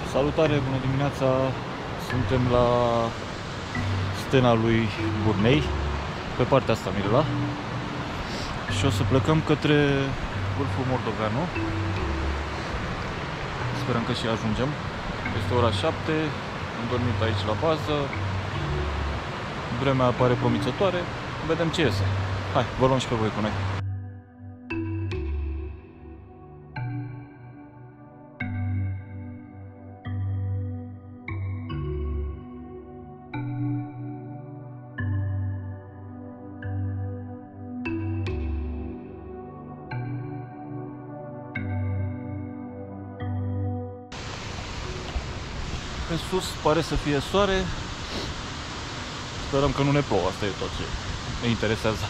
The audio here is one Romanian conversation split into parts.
Salutare, bună dimineața! Suntem la stena lui Burnei, pe partea asta, Mirela. Și o să plecăm către vârful Moldoveanu. Sperăm că și ajungem. Este ora 7, am dormit aici la bază. Vremea pare promițătoare. Vedem ce iese. Hai, vă luăm și pe voi cu noi. Pe sus pare să fie soare. Sperăm că nu ne plouă, asta e tot ce ne interesează.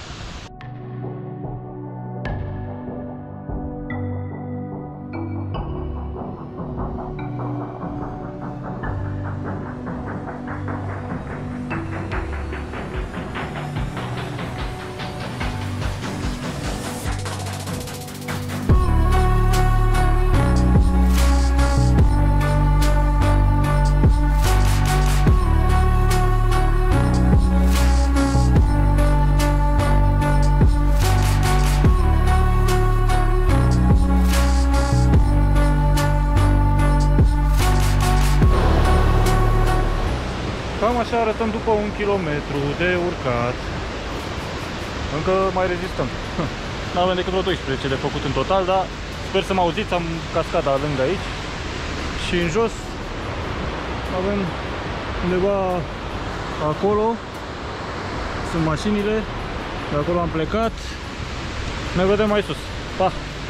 Cam așa arătăm după 1 kilometru de urcat. Încă mai rezistăm. Nu avem decât vreo 12 de făcut în total, dar sper să mă auziți, am cascada lângă aici. Și în jos avem undeva acolo, sunt mașinile, de acolo am plecat. Ne vedem mai sus. Pa!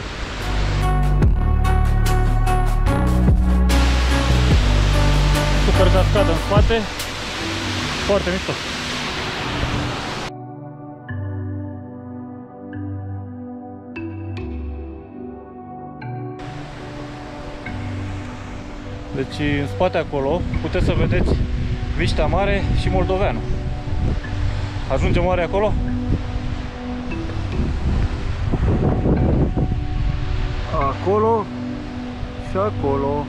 Super cascadă în spate. Foarte mișto. Deci în spate acolo puteți să vedeți Viștea Mare și Moldoveanu. Ajungem oare acolo? Acolo și acolo.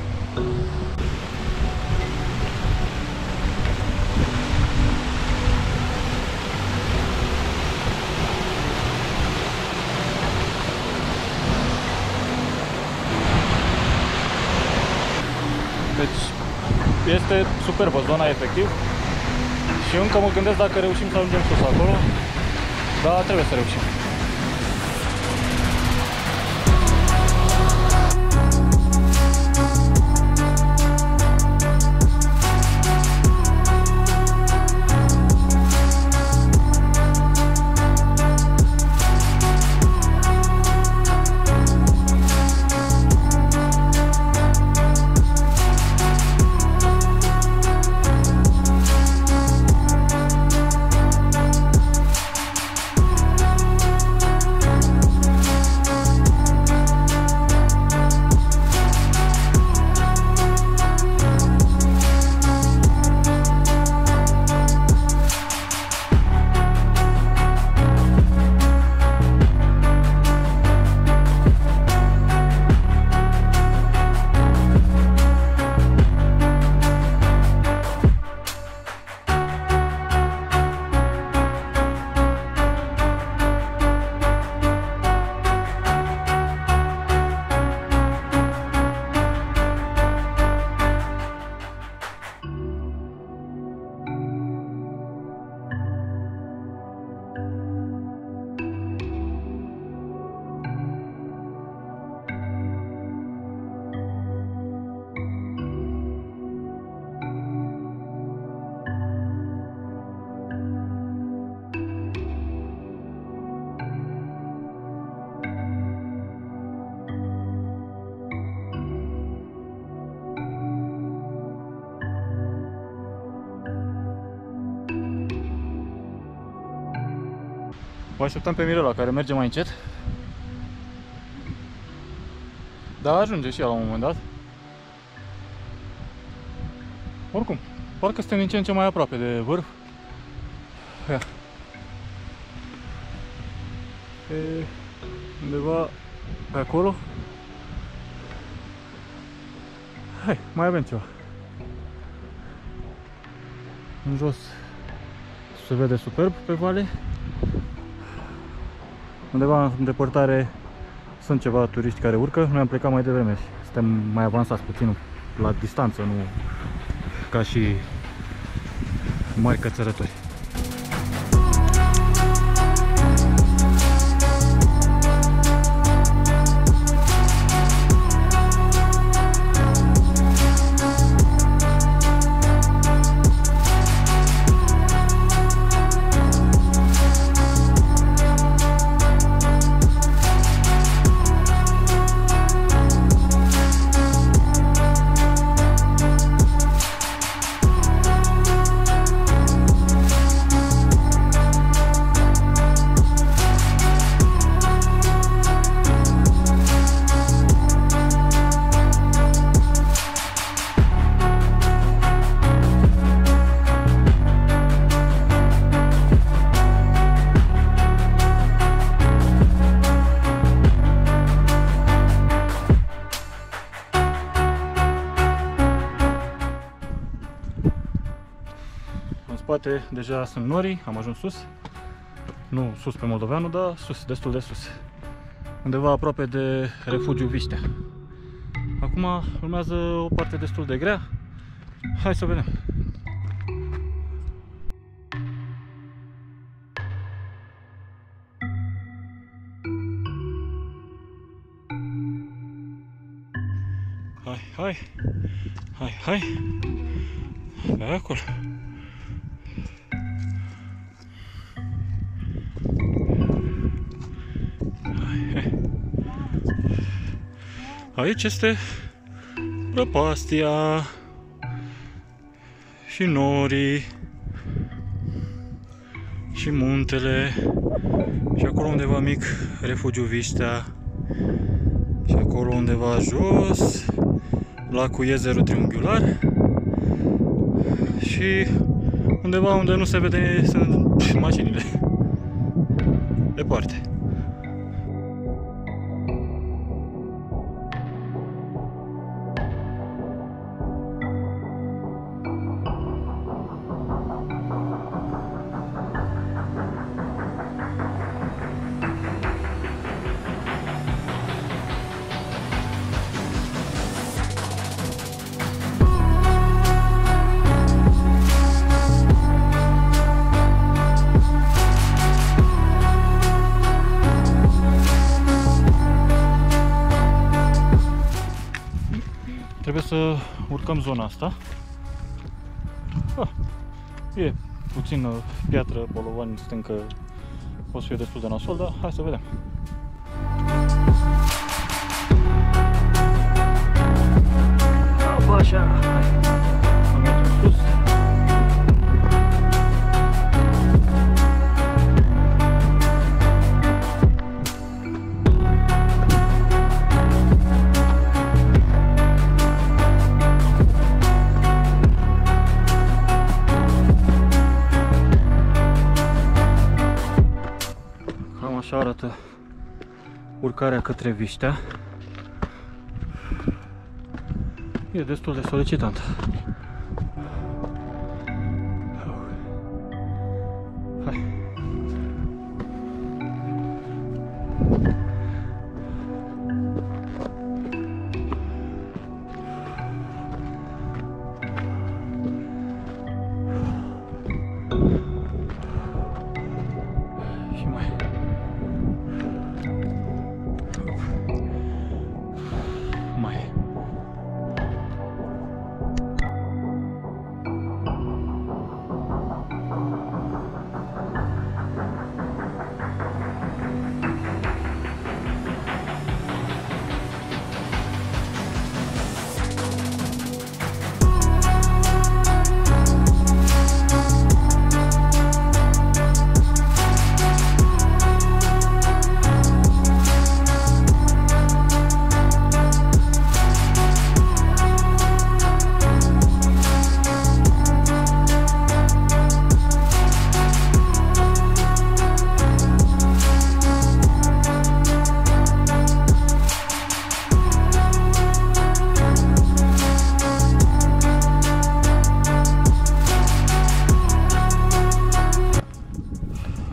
Deci este superbă zona, efectiv. Și încă mă gândesc dacă reușim să ajungem sus acolo. Dar trebuie să reușim. O așteptăm pe Mirela, care merge mai încet. Dar ajunge și ea la un moment dat. Oricum, parcă suntem din ce în ce mai aproape de vârf. Ia. E undeva pe acolo. Hai, mai avem ceva. În jos se vede superb pe vale. Undeva în depărtare sunt ceva turiști care urcă. Noi am plecat mai devreme și suntem mai avansați puțin la distanță, nu ca și mari cățărători. Deja sunt norii, am ajuns sus. Nu sus pe Moldoveanu, dar sus, destul de sus. Undeva aproape de refugiu Viștea. Acum urmează o parte destul de grea. Hai să vedem. Hai, hai. Hai, hai. Pe acolo. Aici este prăpastia și norii și muntele și acolo undeva mic refugiu Viștea și acolo undeva jos lacul Iezerul Triunghiular și undeva unde nu se vede sunt mașinile departe. Trebuie să urcăm zona asta. E puțin piatră, bolovani, stâncă, o să fie destul de nasol, dar hai să vedem. Așa, hai. Am mers în sus. Așa arată urcarea către Viștea. E destul de solicitantă. Hai. Și mai.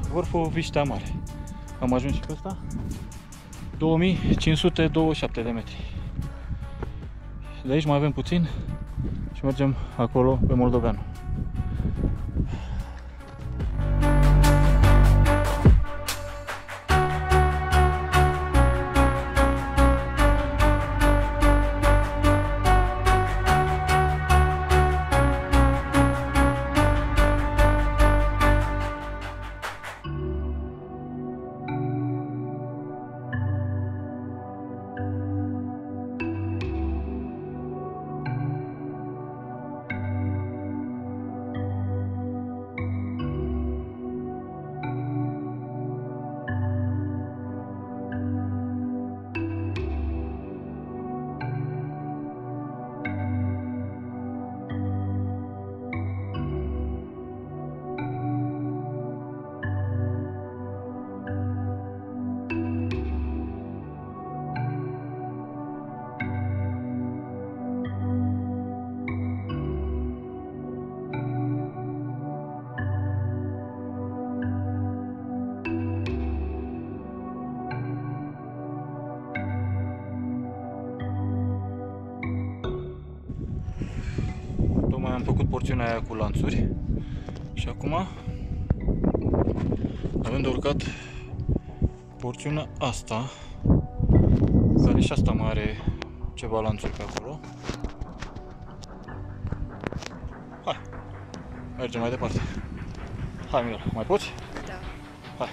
vârful Viștea Mare. Am ajuns și pe ăsta. 2527 de metri. De aici mai avem puțin și mergem acolo pe Moldoveanu. Am făcut porțiunea aia cu lanțuri și acum avem de urcat porțiunea asta, care și asta mai are ceva lanțuri pe acolo. Hai, mergem mai departe. Hai, Mira, mai poți? Da. Hai.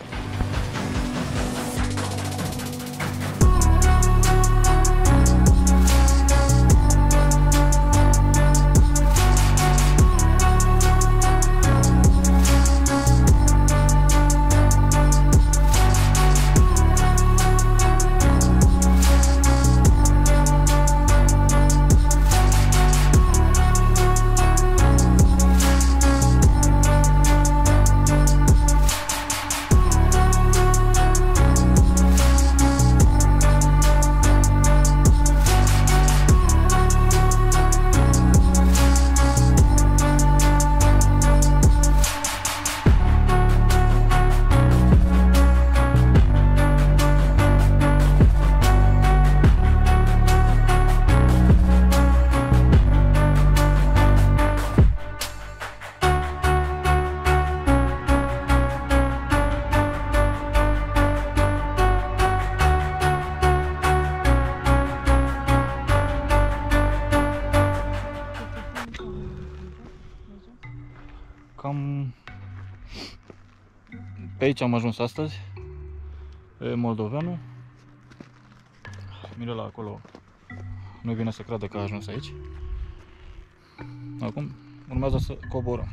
Cam pe aici am ajuns astăzi, pe Moldoveanu. Mirela acolo nu vine să creadă că a ajuns aici. Acum urmează să coborăm.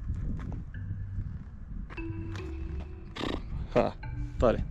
Ha, tare!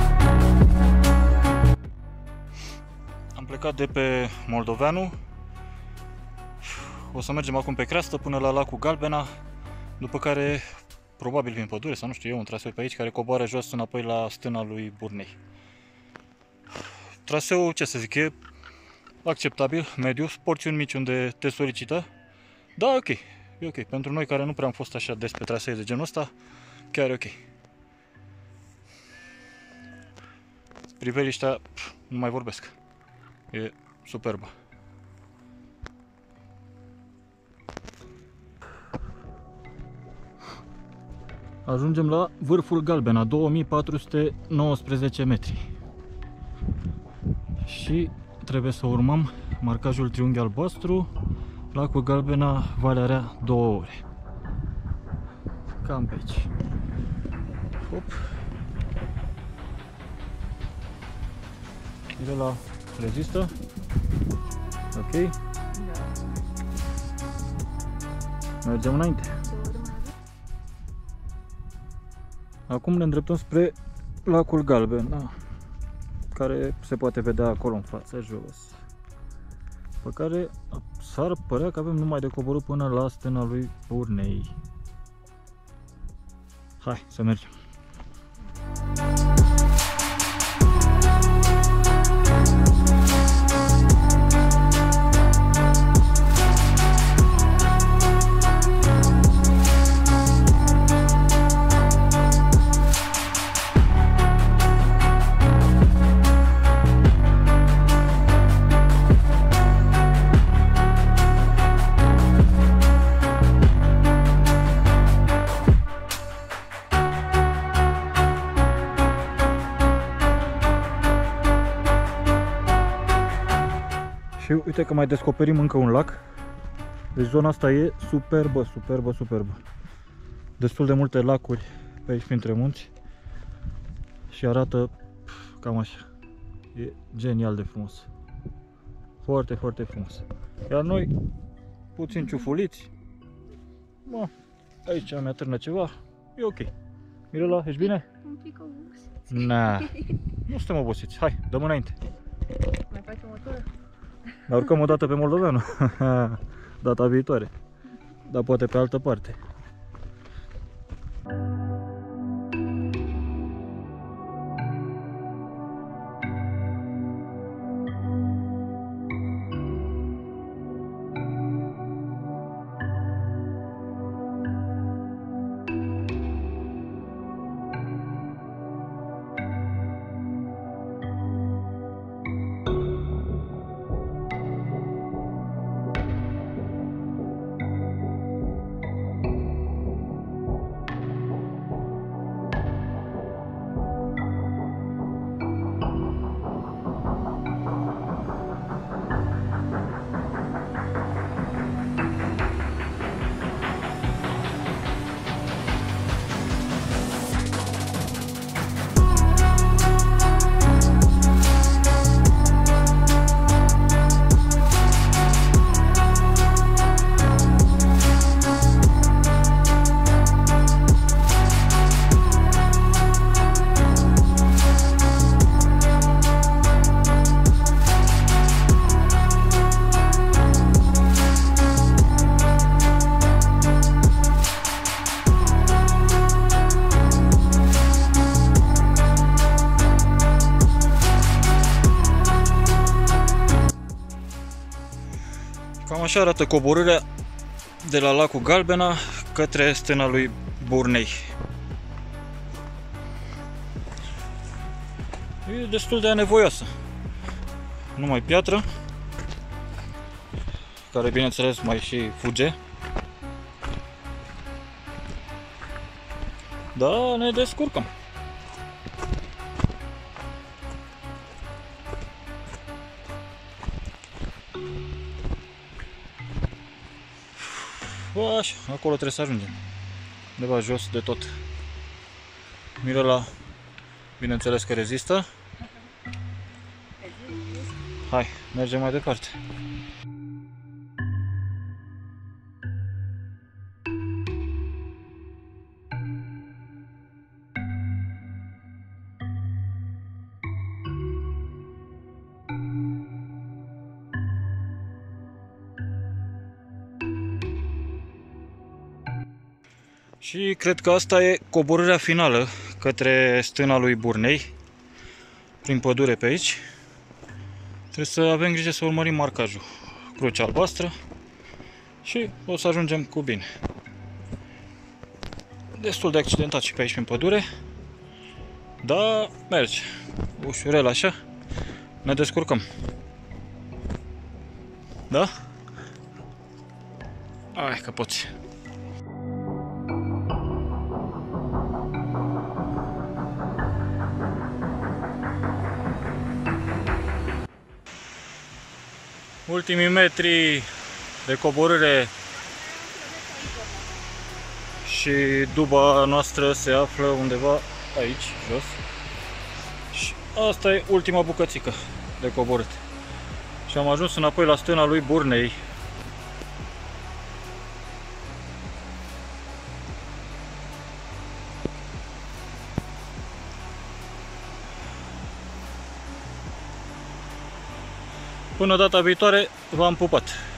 De pe Moldoveanu O să mergem acum pe creastă până la lacul Galbena, după care probabil prin pădure sau nu știu eu, un traseu pe aici care coboară jos înapoi la stâna lui Burnei. Traseul, ce să zic, e acceptabil, mediu, porțiuni mici unde te solicită. Da, ok, e ok. Pentru noi care nu prea am fost așa des pe trasee de genul ăsta, chiar e ok. Priveliștea, nu mai vorbesc. E superbă. Ajungem la vârful Galbena, 2419 metri. Și trebuie să urmăm marcajul triunghi albastru, lacul Galbena, Valea Rea, 2 ore. Cam pe aici. Hop. De la rezistă. Ok. Mergem înainte. Acum ne îndreptăm spre lacul Galben, care se poate vedea acolo în față, jos. Pe care s-ar părea că avem numai de coborât până la stâna lui Burnei. Hai să mergem. Și uite că mai descoperim încă un lac. Deci zona asta e superbă, superbă, superbă. Destul de multe lacuri pe aici printre munți. Și arată cam așa. E genial de frumos. Foarte, foarte frumos. Iar noi, puțin ciufuliți. Bă, aici mi-a târnă ceva. E ok. Mirela, ești bine? Un pic obosit. Na, nu suntem obosiți. Hai, dăm înainte. Mai facem o tură? Ne urcăm o dată pe Moldoveanu. Data viitoare. Dar poate pe altă parte. Cam așa arată coborârea de la lacul Galbena către stâna lui Burnei. E destul de anevoioasă. Numai piatră, care bineînțeles mai și fuge. Da, ne descurcăm. Așa, acolo trebuie să ajungem. Undeva jos de tot. Mirela, bineînțeles că rezistă. Hai, mergem mai departe. Și cred că asta e coborârea finală către stâna lui Burnei, prin pădure pe aici. Trebuie să avem grijă să urmărim marcajul. Crucea albastră și o să ajungem cu bine. Destul de accidentat și pe aici prin pădure, dar merge. Ușurel așa, ne descurcăm. Da? Hai că poți. Ultimii metri de coborâre și duba noastră se află undeva aici, jos. Și asta e ultima bucățică de coborât. Și am ajuns înapoi la stâna lui Burnei. Până data viitoare, v-am pupat!